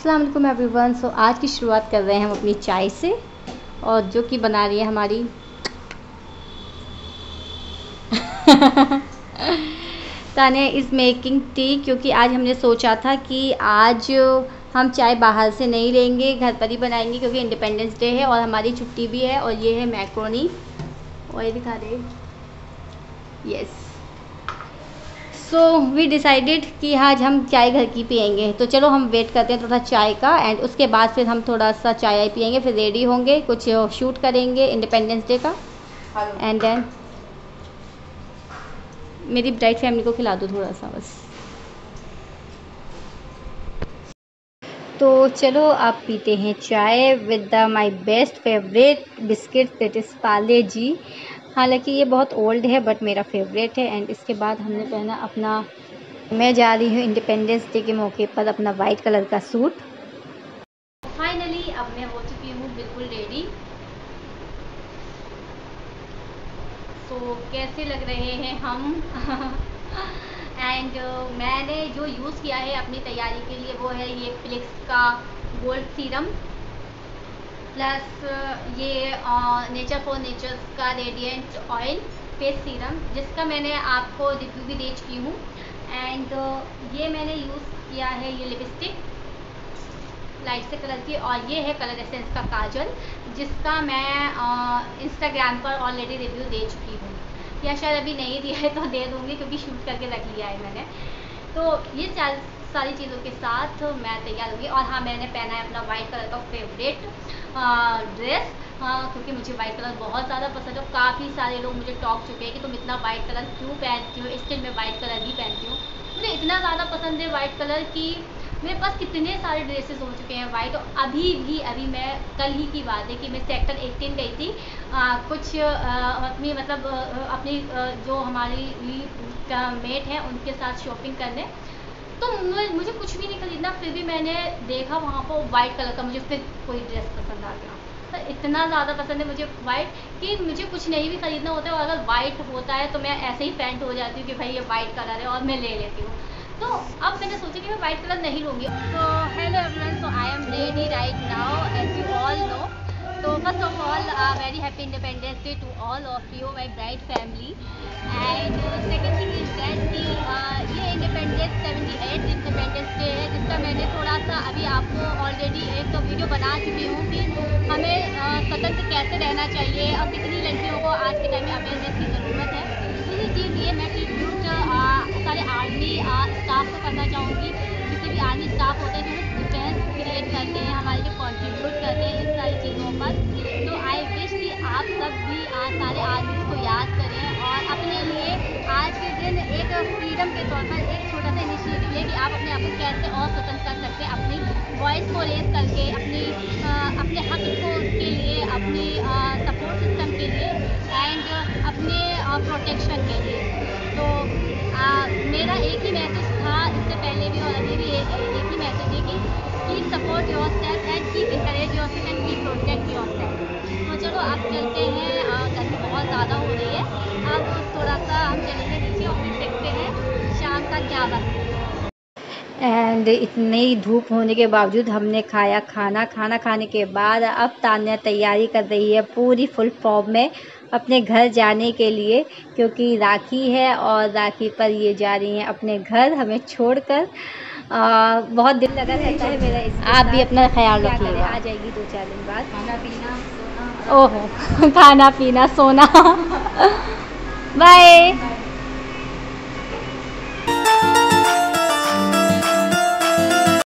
अस्सलाम वालेकुम एवरीवन। सो आज की शुरुआत कर रहे हैं हम अपनी चाय से, और जो कि बना रही है हमारी तानिया इज़ मेकिंग टी, क्योंकि आज हमने सोचा था कि आज हम चाय बाहर से नहीं लेंगे, घर पर ही बनाएंगे, क्योंकि इंडिपेंडेंस डे है और हमारी छुट्टी भी है। और ये है मैक्रोनी, और ये दिखा दे, यस। सो वी डिसाइडेड कि आज हम चाय घर की पियेंगे। तो चलो हम वेट करते हैं थोड़ा चाय का, एंड उसके बाद फिर हम थोड़ा सा चाय पियेंगे, फिर रेडी होंगे, कुछ शूट करेंगे इंडिपेंडेंस डे का। एंड देन मेरी ब्राइट फैमिली को खिला दो थोड़ा सा बस। तो चलो आप पीते हैं चाय with the my best favourite biscuit, that is Parle G. हालांकि ये बहुत ओल्ड है बट मेरा फेवरेट है। एंड इसके बाद हमने पहना अपना, मैं जा रही हूँ इंडिपेंडेंस डे के मौके पर अपना वाइट कलर का सूट। फाइनली अब मैं हो चुकी हूँ बिल्कुल रेडी। तो कैसे लग रहे हैं हम एंड मैंने जो यूज़ किया है अपनी तैयारी के लिए वो है ये फ्लिक्स का गोल्ड सीरम, प्लस ये नेचर फॉर नेचर्स का रेडिएंट ऑयल फेस सीरम, जिसका मैंने आपको रिव्यू भी दे चुकी हूँ। एंड ये मैंने यूज़ किया है ये लिपस्टिक लाइट से कलर की, और ये है कलर एसेंस का काजल, जिसका मैं इंस्टाग्राम पर ऑलरेडी रिव्यू दे चुकी हूँ, या शायद अभी नहीं दिया है तो दे दूँगी, क्योंकि शूट करके रख लिया है मैंने। तो ये सारी चीज़ों के साथ मैं तैयार होगी। और हाँ, मैंने पहना है अपना वाइट कलर का फेवरेट ड्रेस, क्योंकि मुझे वाइट कलर बहुत ज़्यादा पसंद है। काफ़ी सारे लोग मुझे टॉक चुके हैं कि तुम इतना वाइट कलर क्यों पहनती हो, स्टिल मैं वाइट कलर ही पहनती हूँ। मुझे इतना ज़्यादा पसंद है वाइट कलर की, मेरे पास कितने सारे ड्रेसेस हो चुके हैं वाइट। और अभी मैं कल ही की बात है कि मैं सेक्टर 18 गई थी कुछ अपनी अपनी जो हमारी मेट हैं उनके साथ शॉपिंग करने। तो मुझे कुछ भी नहीं खरीदना, फिर भी मैंने देखा वहाँ पर वाइट कलर का, मुझे फिर कोई ड्रेस पसंद आ गया। तो इतना ज़्यादा पसंद है मुझे वाइट कि मुझे कुछ नहीं भी खरीदना होता है, और अगर वाइट होता है तो मैं ऐसे ही पैंट हो जाती हूँ कि भाई ये वाइट कलर है और मैं ले लेती हूँ। तो अब मैंने सोचा कि मैं वाइट कलर नहीं लूँगी। तो hello everyone, so I am ready right now as you all know. तो first of all very happy independence day to all of you my bright family. And second thing is that कि ये independence 78 independence day है, जिसका मैंने थोड़ा सा अभी आपको ऑलरेडी एक तो वीडियो बना चुकी हूँ कि हमें स्वतंत्र कैसे रहना चाहिए और कितनी लड़कियों को आज के टाइम में अवेयरनेस की ज़रूरत है। दूसरी चीज़ ये मैं ट्रिब्यूट सारे आर्मी स्टाफ को करना चाहूँगी। किसी भी आर्मी स्टाफ होते हैं जो डिफेंस क्रिएट करते हैं, हमारे लिए कॉन्ट्रीब्यूट करते हैं इन सारी चीज़ों पर। तो आई विश कि आप सब भी सारे आर्मीज को याद करें और अपने लिए आज के दिन एक फ्रीडम के तौर पर एक छोटा सा इनिशिएटिव है कि आप अपने आप को कैसे और स्वतंत्र कर सकते हैं, अपनी वॉइस को रेज करके, अपने हक को के लिए, अपनी सपोर्ट सिस्टम के लिए, एंड अपने प्रोटेक्शन के लिए। तो मेरा एक ही मैसेज था इससे पहले भी और अभी भी एक ही मैसेज है कि keep support your self and keep encourage your self and keep protect your self. तो चलो अब चलते हैं, गर्मी बहुत ज़्यादा हो रही है, अब थोड़ा सा हम चलेंगे नीचे और फिर देखते हैं शाम का क्या बनता है। एंड इतनी धूप होने के बावजूद हमने खाया खाना खाने के बाद अब तान्या तैयारी कर रही है पूरी फुल फॉर्म में अपने घर जाने के लिए, क्योंकि राखी है और राखी पर ये जा रही हैं अपने घर हमें छोड़कर। बहुत दिल लगा रहता है मेरा। आप भी अपना ख्याल रखिएगा, आ जाएगी 2-4 दिन बाद। खाना पीना सोना, ओहो खाना पीना सोना बाय।